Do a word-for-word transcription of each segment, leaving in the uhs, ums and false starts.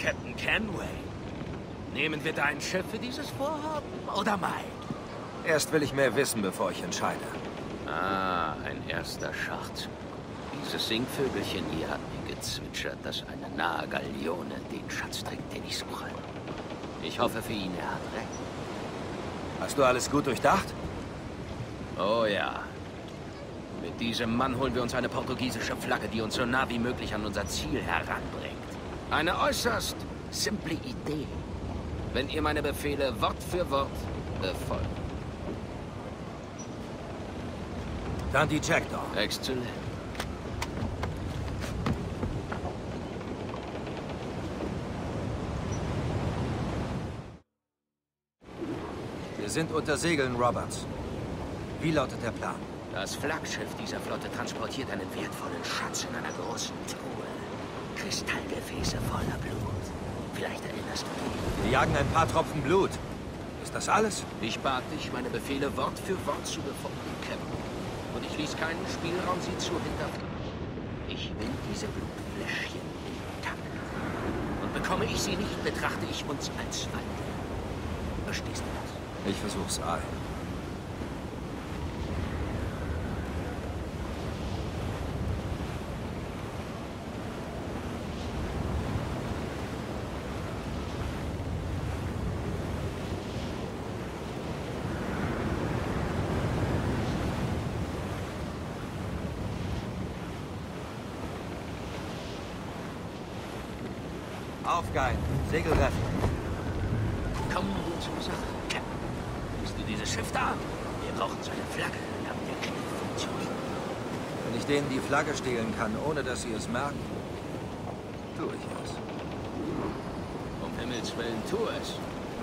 Captain Kenway. Nehmen wir dein Schiff für dieses Vorhaben oder mein? Erst will ich mehr wissen, bevor ich entscheide. Ah, ein erster Schachzug. Dieses Singvögelchen hier hat mir gezwitschert, dass eine nahe Galeone den Schatz trägt, den ich suche. Ich hoffe für ihn, er hat recht. Hast du alles gut durchdacht? Oh ja. Mit diesem Mann holen wir uns eine portugiesische Flagge, die uns so nah wie möglich an unser Ziel heranbringt. Eine äußerst simple Idee. Wenn ihr meine Befehle Wort für Wort befolgt. Dann die Jackdaw. Exzellent. Wir sind unter Segeln, Roberts. Wie lautet der Plan? Das Flaggschiff dieser Flotte transportiert einen wertvollen Schatz in einer großen Truhe. Kristallgefäße voller Blut. Vielleicht erinnerst du dich. Wir jagen ein paar Tropfen Blut. Ist das alles? Ich bat dich, meine Befehle Wort für Wort zu befolgen, Captain. Und ich ließ keinen Spielraum, sie zu hinterfragen. Ich will diese Blutfläschchen intakt. Und bekomme ich sie nicht, betrachte ich uns als Feinde. Verstehst du das? Ich versuch's ein. Aufgeilen. Segel retten. Kommen wir zur Sache, Captain. Siehst du dieses Schiff da? Wir brauchen seine Flagge, damit der Kniff funktioniert. Wenn ich denen die Flagge stehlen kann, ohne dass sie es merken, tue ich es. Um Himmels Willen, tu es.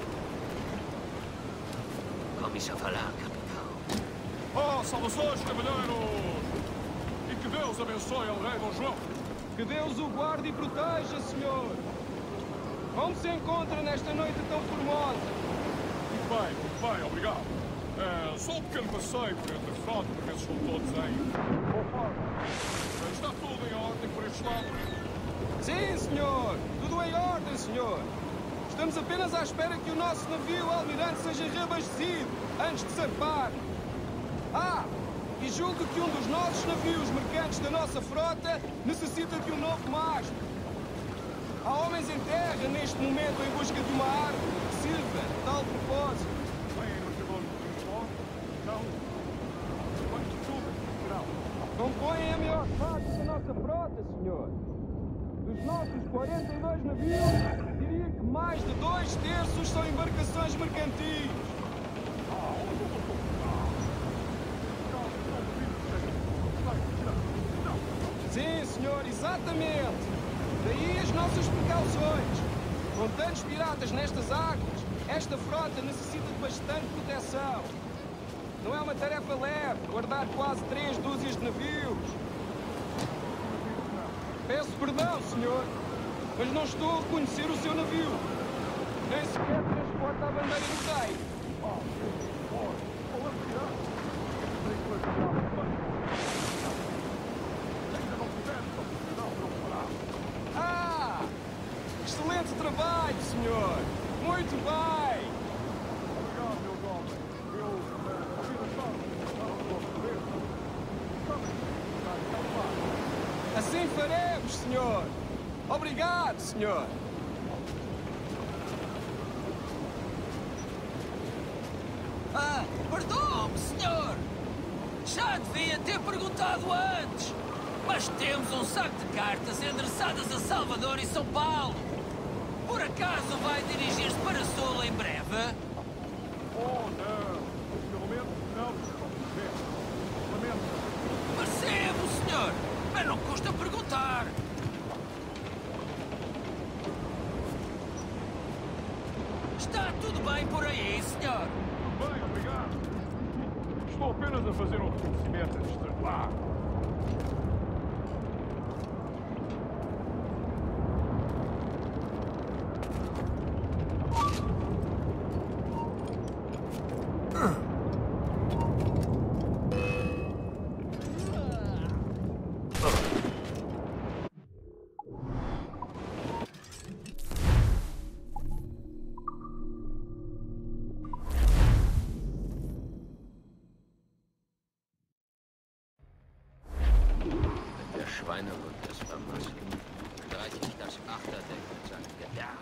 Kommissar Verlag, Kapitän. Oh, saudações, cavaleiros! E que Deus abençoe ao rei Dom João. Que Deus o guarde e proteja, senhor. Como se encontra nesta noite tão formosa? Muito bem, muito bem, obrigado. É, só um pequeno passeio por entre a frota para ver se estão todos em boa forma. Está tudo em ordem por este lado? Sim, senhor. Tudo em ordem, senhor. Estamos apenas à espera que o nosso navio almirante seja reabastecido antes de zarpar. Ah, e julgo que um dos nossos navios mercantes da nossa frota necessita de um novo mastro. Há homens em terra neste momento em busca de uma árvore que sirva a tal propósito. Bem, no calor do sol, então, quanto tudo, geral. Compõem a melhor parte da nossa frota, senhor. Dos nossos quarenta e dois navios, diria que mais de dois terços são embarcações mercantis. Sim, senhor, exatamente. Daí as nossas precauções. Com tantos piratas nestas águas, esta frota necessita de bastante proteção. Não é uma tarefa leve guardar quase três dúzias de navios. Peço perdão, senhor, mas não estou a reconhecer o seu navio. Nem sequer transporta a bandeira do rei. Ah! Excelente trabalho, senhor! Muito bem! Obrigado, meu homem. Eu ouvi a sorte da sua cabeça. Assim faremos, senhor! Obrigado, senhor! Ah, perdoe-me, senhor! Já devia ter perguntado antes! Mas temos um saco de cartas endereçadas a Salvador e São Paulo! Por acaso vai dirigir-se para Sul em breve? Oh, não. Pelo menos não. Lamento. Percebo, senhor! Mas não custa perguntar! Está tudo bem por aí, senhor? Tudo bem, obrigado. Estou apenas a fazer um reconhecimento antes de lá. Schweinehund, das vermasselt. Streiche ich das Achterdeck mit seinem Gedärm.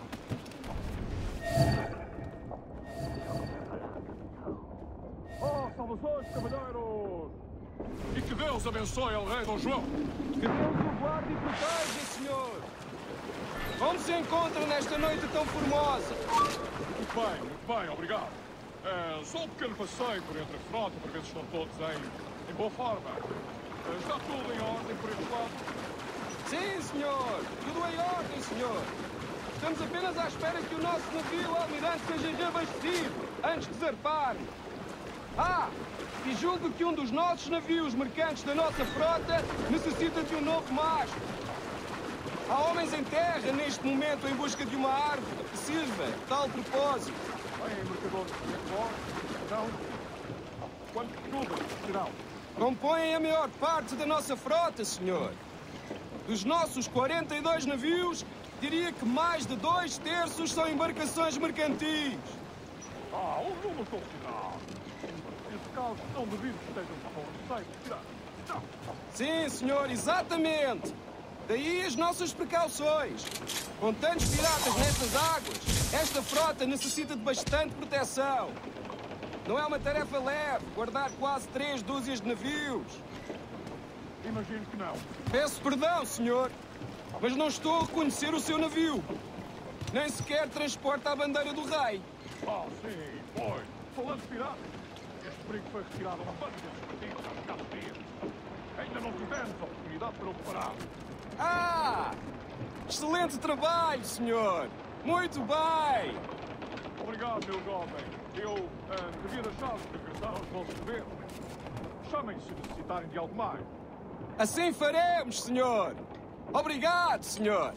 Oh, salvações, cavalheiros! E que Deus abençoe o rei Dom João! Que Deus o guarde e proteja, senhor! Como se encontra nesta noite tão formosa? Muito bem, muito bem, obrigado. É, só um pequeno passeio por entre a frota para ver se estão todos em, em boa forma. É, está tudo em ordem por este lado? Sim, senhor! Tudo em ordem, senhor! Estamos apenas à espera que o nosso navio almirante seja reabastecido antes de zarparmos. Ah! E julgo que um dos nossos navios mercantes da nossa frota necessita de um novo mastro. Há homens em terra neste momento em busca de uma árvore que sirva a tal propósito. Bem, mercadores de fora? Não? Quantos clubes serão? Compõem a maior parte da nossa frota, senhor. Dos nossos quarenta e dois navios, diria que mais de dois terços são embarcações mercantis. Ah, o número estou final. Nesse caso, não devido que estejam com receio. Não. Sim, senhor, exatamente. Daí as nossas precauções. Com tantos piratas nestas águas, esta frota necessita de bastante proteção. Não é uma tarefa leve guardar quase três dúzias de navios. Imagino que não. Peço perdão, senhor, mas não estou a reconhecer o seu navio. Nem sequer transporta a bandeira do rei. Ah, sim, pois. Falando de piratas, este perigo foi retirado a uma banda desses partidos há escassos dias. Ainda não tivemos a oportunidade para o reparar. Ah! Excelente trabalho, senhor! Muito bem! Obrigado, meu jovem. Eu ah, devia deixar de regressar aos vossos deveres. Chamem se necessitarem de algo mais. Assim faremos, senhor! Obrigado, senhor!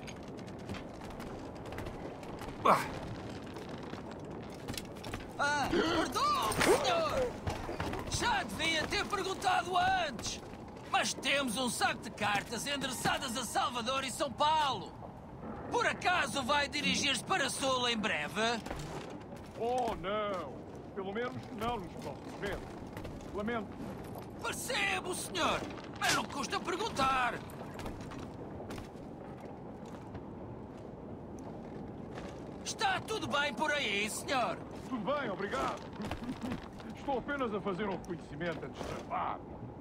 Ah, perdão, senhor! Já devia ter perguntado antes! Mas temos um saco de cartas endereçadas a Salvador e São Paulo. Por acaso vai dirigir-se para Sul em breve? Oh, não. Pelo menos não nos próximos meses. Lamento. Percebo, senhor, mas não custa perguntar. Está tudo bem por aí, senhor? Tudo bem, obrigado. Estou apenas a fazer um reconhecimento antes de zarpar.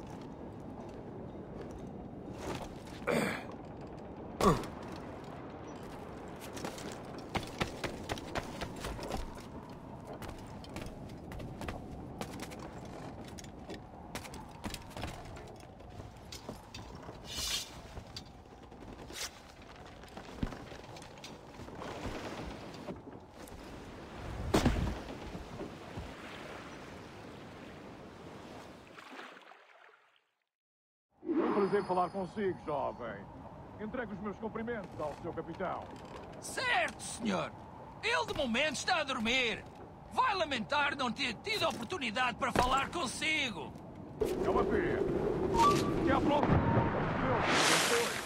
Prazer falar consigo, jovem. Entregue os meus cumprimentos ao seu capitão. Certo, senhor. Ele de momento está a dormir. Vai lamentar não ter tido a oportunidade para falar consigo. É uma pena. Até à próxima. Deus abençoe.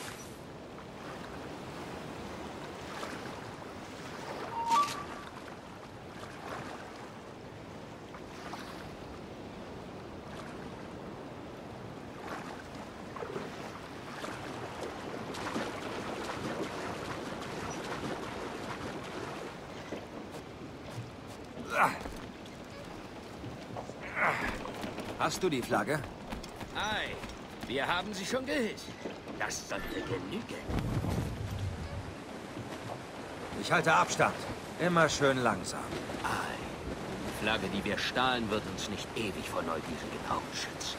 Hast du die Flagge? Ei, wir haben sie schon gehisst. Das sollte genügen. Ich halte Abstand. Immer schön langsam. Ei, die Flagge, die wir stahlen, wird uns nicht ewig vor neugierigen Augen schützen.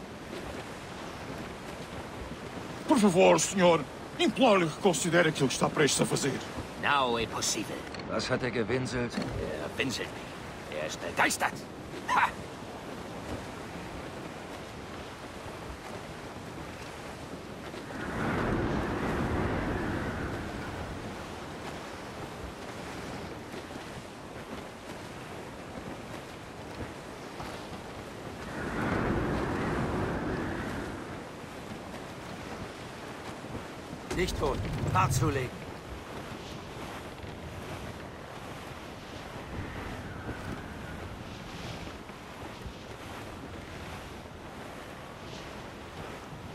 Por favor, senhor. Imploro-lhe que considere aquilo que está prestes a fazer. Now é possível. Was hat er gewinselt? Er winselt nicht. Er ist begeistert. Ha! Nicht holen. Hart zulegen.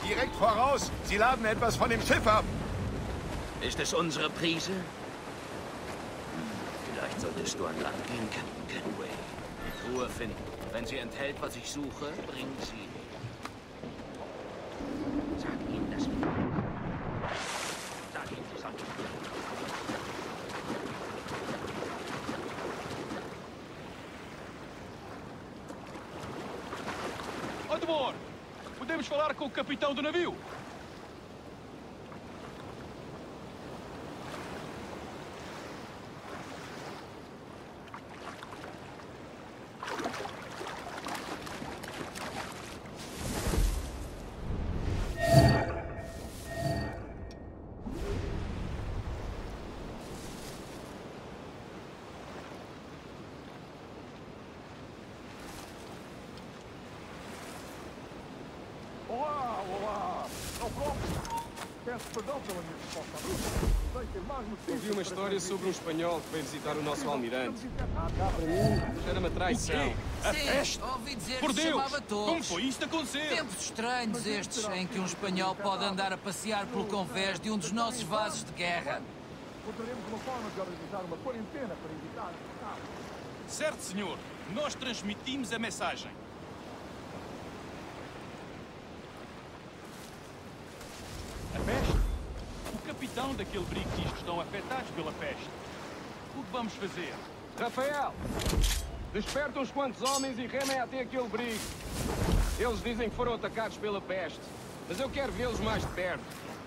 direkt voraus. Sie laden etwas von dem Schiff ab. Ist es unsere Prise? Hm, vielleicht solltest du an Land gehen, Captain Kenway. Die Truhe finden. Wenn sie enthält, was ich suche, bring sie. Sag ihnen, dass wir... Sag ihnen, sie sollen... Admor, podemos falar com o capitão do navio? Olá, olá! É o próprio. Peço perdão pela minha resposta. Sei ter mais no Ouvi uma história sobre um espanhol que veio visitar o nosso almirante. Cá para mim, cheira-me a traição. A Sim, peste! ouvi dizer Por que se Deus! chamava todos. Como foi isto acontecer? Tempos estranhos estes, em que um espanhol pode andar a passear pelo convés de um dos nossos vasos de guerra. Encontraremos uma forma de organizar uma quarentena para evitar... Certo, senhor. Nós transmitimos a mensagem. A peste? O capitão daquele brigo diz que estão afetados pela peste. O que vamos fazer? Rafael, desperta uns quantos homens e remem até aquele brigo. Eles dizem que foram atacados pela peste, mas eu quero vê-los mais de perto.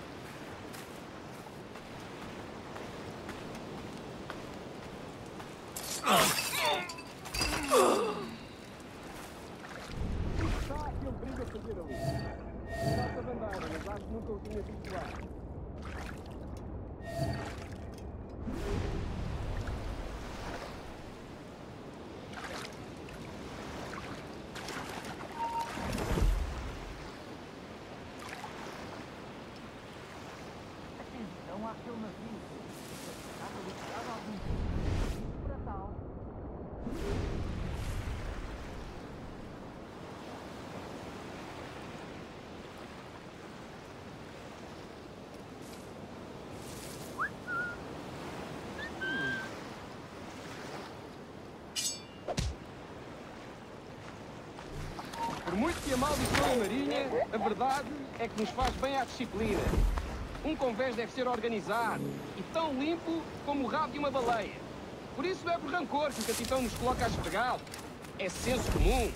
Está aquele brigo a fazer ali. Está-se a bandeira, mas acho que nunca o tinha visto lá. Atenção àquele navio. Estava ligado a algum tipo para tal. Por muito que amaldiçoe a Marinha, a verdade é que nos faz bem à disciplina. Um convés deve ser organizado e tão limpo como o rabo de uma baleia. Por isso não é por rancor que o capitão nos coloca a esfregá-lo. É senso comum.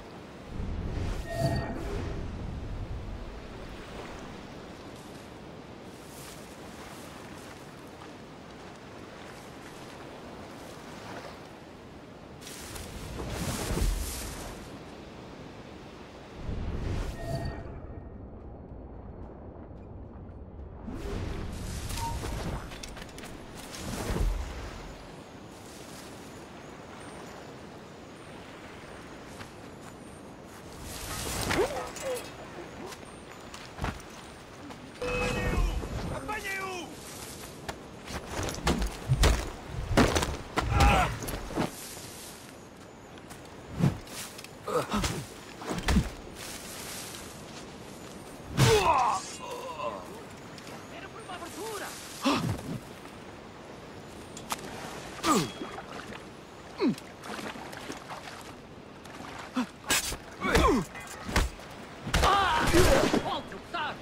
Era por uma abertura! Volta, Octávio!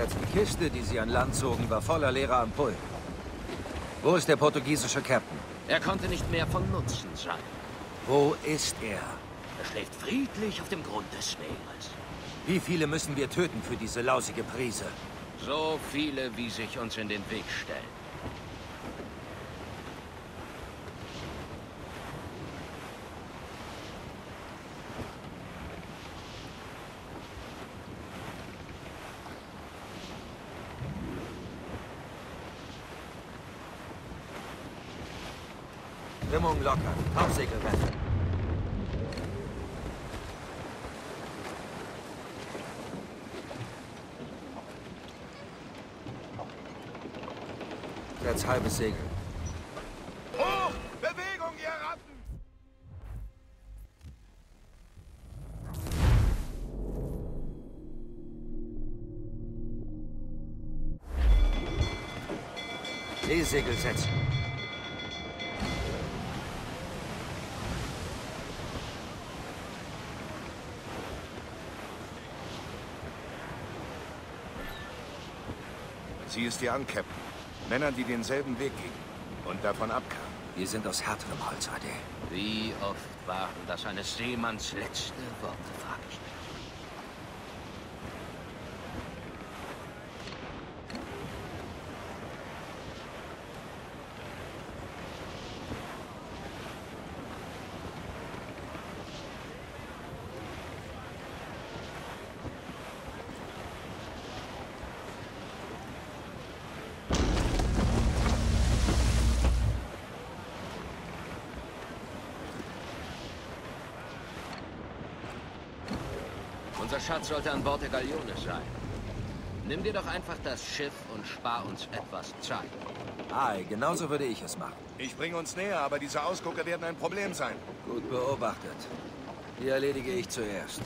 Die Kiste, die sie an Land zogen, war voller leerer Ampullen. Wo ist der portugiesische Captain? Er konnte nicht mehr von Nutzen sein. Wo ist er? Er schläft friedlich auf dem Grund des Meeres. Wie viele müssen wir töten für diese lausige Prise? So viele, wie sich uns in den Weg stellen. Stimmung locker. Tauchsegel retten. Jetzt halbes Segel. Hoch! Bewegung, ihr Ratten! Seesegel setzen. Sieh es dir an, Captain. Männer, die denselben Weg gingen und davon abkamen. Wir sind aus härterem Holz, A D. Wie oft waren das eines Seemanns letzte Worte, frag ich mich. Unser Schatz sollte an Bord der Galeone sein. Nimm dir doch einfach das Schiff und spar uns etwas Zeit. Ei, genauso würde ich es machen. Ich bringe uns näher, aber diese Ausgucker werden ein Problem sein. Gut beobachtet. Die erledige ich zuerst.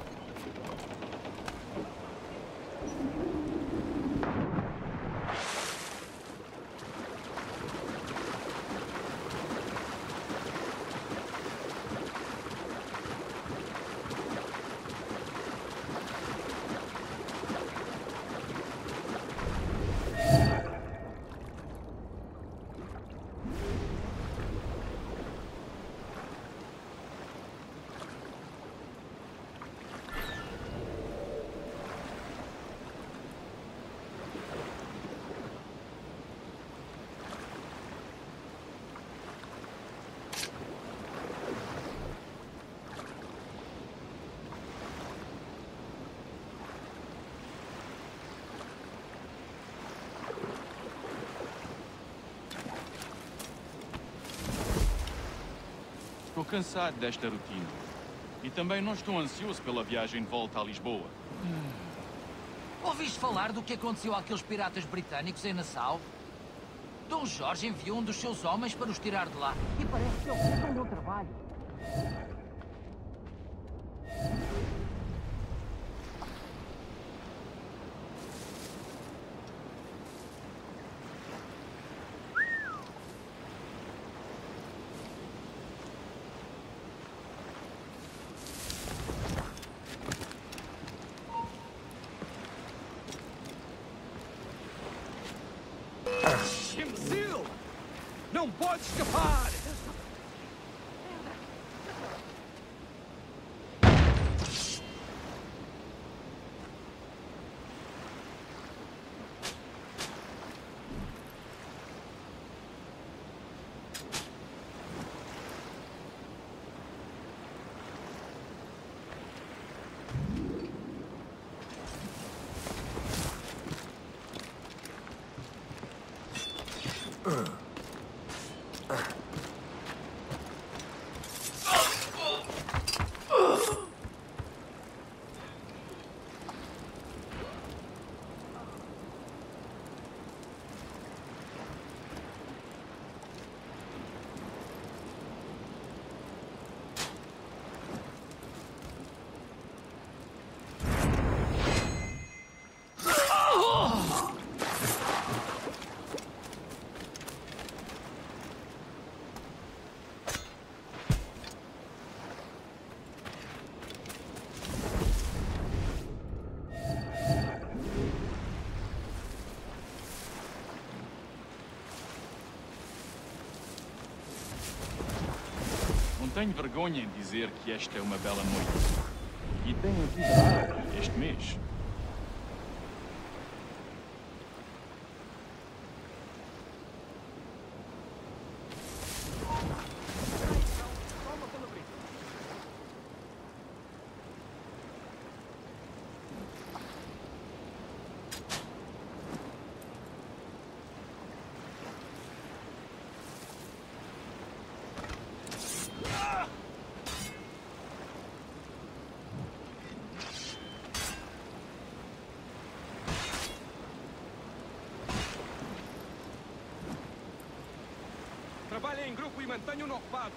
Estou cansado desta rotina. E também não estou ansioso pela viagem de volta a Lisboa. Hum. Ouviste falar do que aconteceu àqueles piratas britânicos em Nassau? Dom Jorge enviou um dos seus homens para os tirar de lá. E parece que eles fizeram o meu trabalho. Imbecil! Não pode escapar! tenho vergonha em dizer que esta é uma bela noite. E tenho visitado este mês. Trabalhem em grupo e mantenham-no ocupado.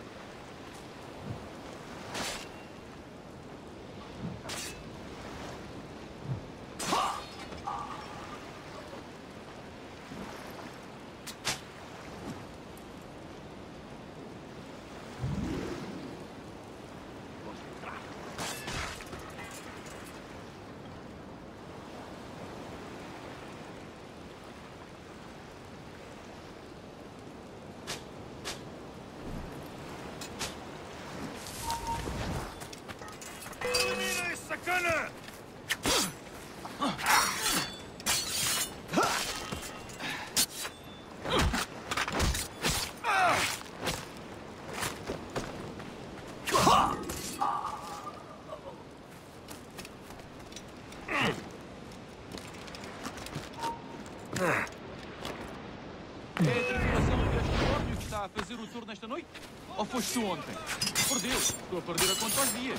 A fazer o tour nesta noite? Ou foste tu ontem? Por Deus, estou a perder a conta aos dias.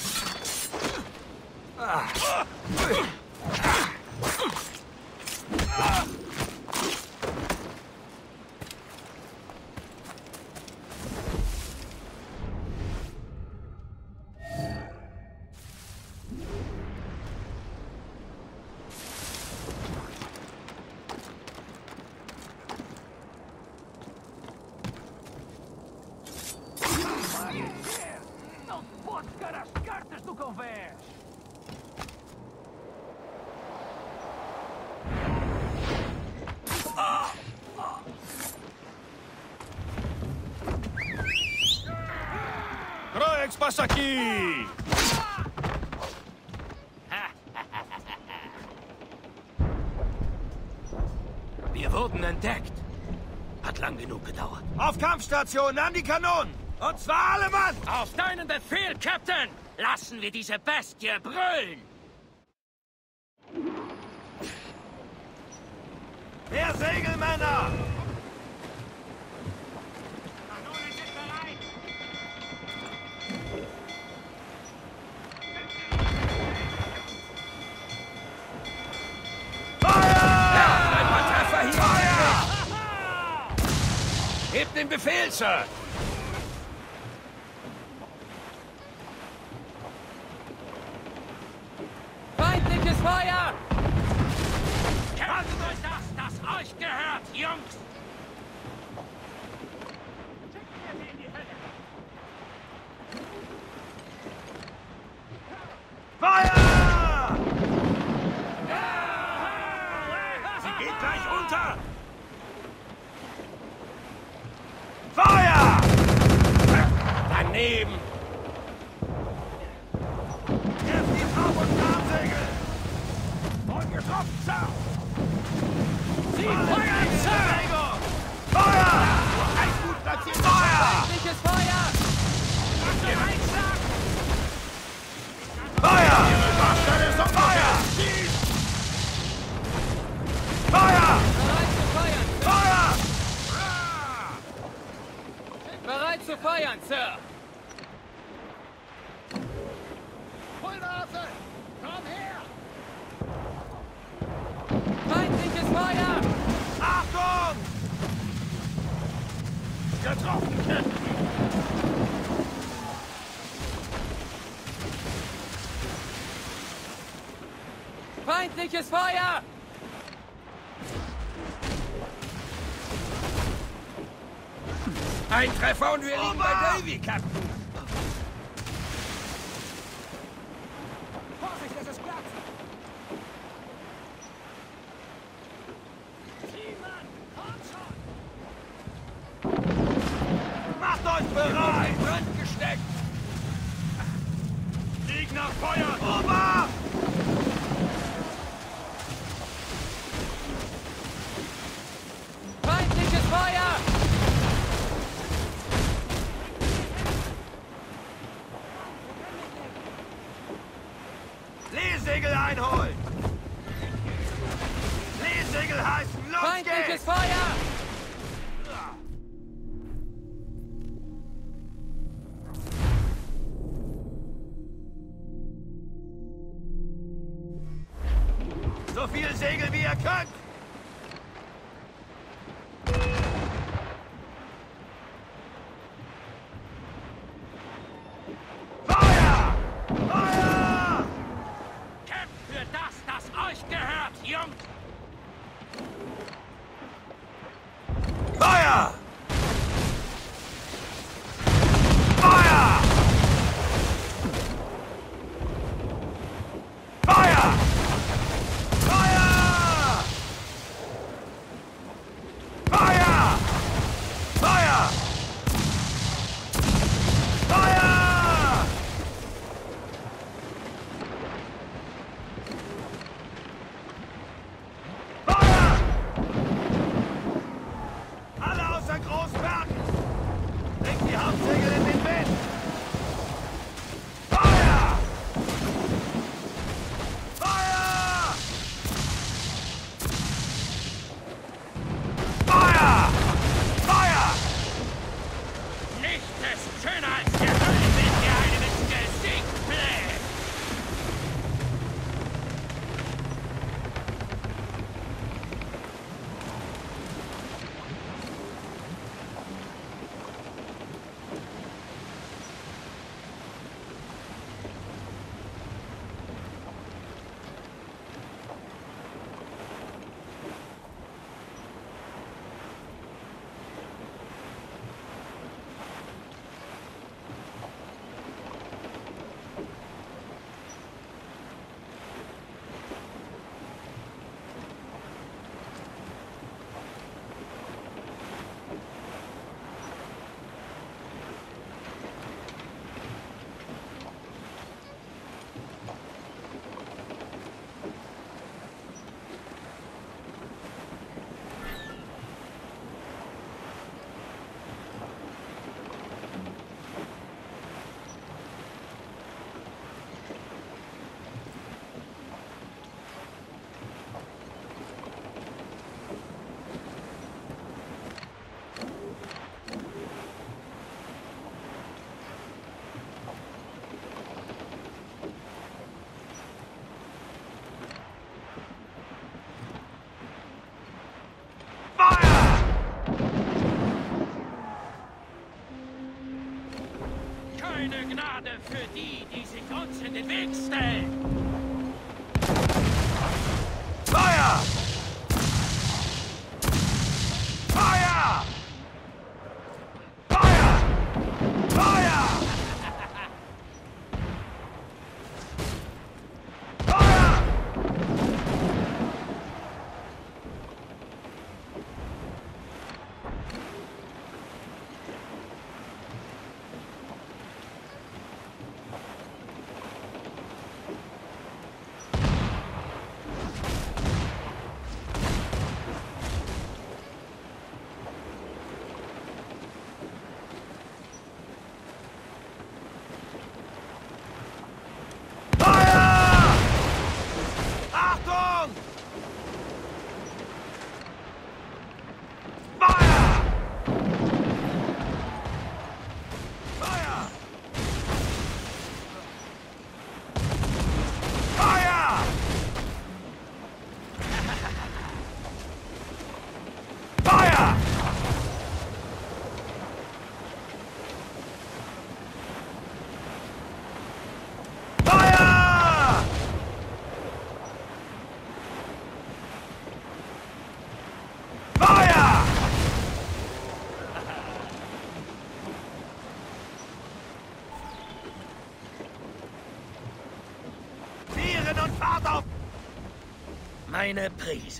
Ah. Não te podes jogar as cartas do convés! Croix, passa aqui! Wir wurden entdeckt. Hat lang genug gedauert. Auf Kampfstation, an die Kanonen! Und zwar alle Mann! Auf deinen Befehl, Captain! Lassen wir diese Bestie brüllen! Mehr Segelmänner! Kanonen sind bereit! Feuer! Ja, ein paar Treffer hier! Feuer! Gebt den Befehl, Sir! Feindliches Feuer! Haltet euch das, das euch gehört, Jungs! Feuer! Sie geht gleich unter! Feuer! Daneben! Erst die Traum- und Tarnsegel! Und getroffen, Sir! Sie feuern, Sir! Feuer! Ein gut platziertes Feuer! Feindliches Feuer! Gemeinsam! Feuer! Fahrstelle ist auf Feuer! Feuer! Bereit zu feuern! Bereit Feuer! zu feuern, Sir! Vollnase! Komm her! Feindliches Feuer! Achtung! Getroffen, Captain! Feindliches Feuer! Ein Treffer und wir liegen bei Davy, Captain! Vorsicht, es ist Platz! Macht euch bereit! Brand gesteckt! nach Feuer! Ober! Feindliches Feuer! Leesegel einholen! Leesegel heißen, los Feindliches geht's! Feuer! So viel Segel wie ihr könnt! Feuer! Feuer! Kämpft für das, das euch gehört, Jungs! Feuer! Feuer! Feuer! Feuer! Feuer! Feuer! Feuer! Feuer! Alle außer Großberg! Bringt die Hauptsegel in den Wind! Feuer! Feuer! Feuer! Feuer! Nichts ist schöner als der Ölwind, der einem ins Gesicht bläst! Keine Gnade für die, die sich uns in den Weg stellen! Feuer! Feuer! Feuer! Feuer! Feuer! und Fahrt auf! Meine Prise.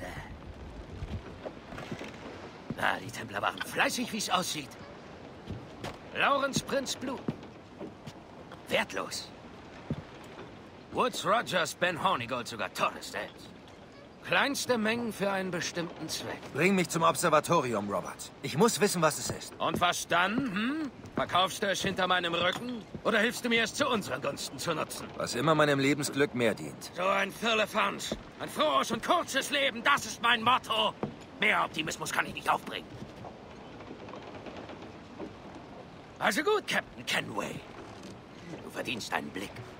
Na, die Templer waren fleißig, wie es aussieht. Laurens Prinz Blut. Wertlos. Woods Rogers, Ben Hornigold, sogar Torres selbst. Kleinste Mengen für einen bestimmten Zweck. Bring mich zum Observatorium, Robert. Ich muss wissen, was es ist. Und was dann, hm? Verkaufst du es hinter meinem Rücken? Oder hilfst du mir, es zu unseren Gunsten zu nutzen? Was immer meinem Lebensglück mehr dient. So ein Firlefanz. Ein frohes und kurzes Leben, das ist mein Motto. Mehr Optimismus kann ich nicht aufbringen. Also gut, Captain Kenway. Du verdienst einen Blick.